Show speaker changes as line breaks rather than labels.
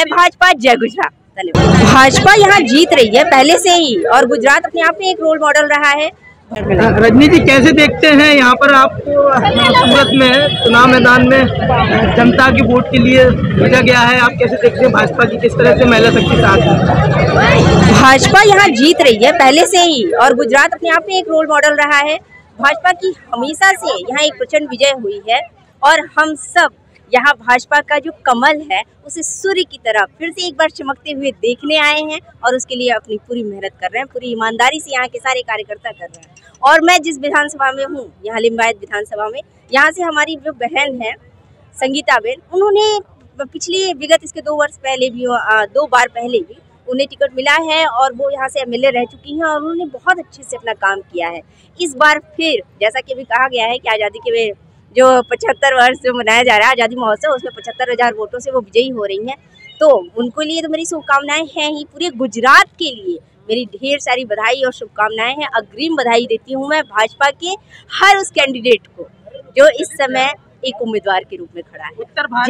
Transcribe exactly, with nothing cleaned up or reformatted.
भाजपा, जय गुजरात। धन्यवाद। भाजपा यहाँ जीत रही है पहले से ही और गुजरात अपने आप में एक रोल मॉडल रहा है।
रजनी जी कैसे देखते हैं यहाँ पर आपको सूरत में चुनाव मैदान में जनता की वोट के लिए भेजा गया है, आप कैसे देखते हैं भाजपा की किस तरह से महिला शक्ति साथ?
भाजपा यहाँ जीत रही है पहले से ही और गुजरात अपने आप में एक रोल मॉडल रहा है। भाजपा की हमेशा से यहाँ एक प्रचंड विजय हुई है और हम सब यहाँ भाजपा का जो कमल है उसे सूर्य की तरह फिर से एक बार चमकते हुए देखने आए हैं और उसके लिए अपनी पूरी मेहनत कर रहे हैं, पूरी ईमानदारी से यहाँ के सारे कार्यकर्ता कर रहे हैं। और मैं जिस विधानसभा में हूँ, यहाँ लिंगायत विधानसभा में, यहाँ से हमारी जो बहन है संगीता बेन, उन्होंने पिछले विगत इसके दो वर्ष पहले भी दो बार पहले भी उन्हें टिकट मिला है और वो यहाँ से एमएलए रह चुकी हैं और उन्होंने बहुत अच्छे से अपना काम किया है। इस बार फिर जैसा कि अभी कहा गया है कि आज़ादी के जो पचहत्तर वर्ष जो मनाया जा रहा है आज़ादी महोत्सव, उसमें पचहत्तर हजार वोटों से वो विजयी हो रही हैं, तो उनको लिए तो मेरी शुभकामनाएं हैं ही। पूरे गुजरात के लिए मेरी ढेर सारी बधाई और शुभकामनाएं हैं। अग्रिम बधाई देती हूँ मैं भाजपा के हर उस कैंडिडेट को जो इस समय एक उम्मीदवार के रूप में खड़ा है।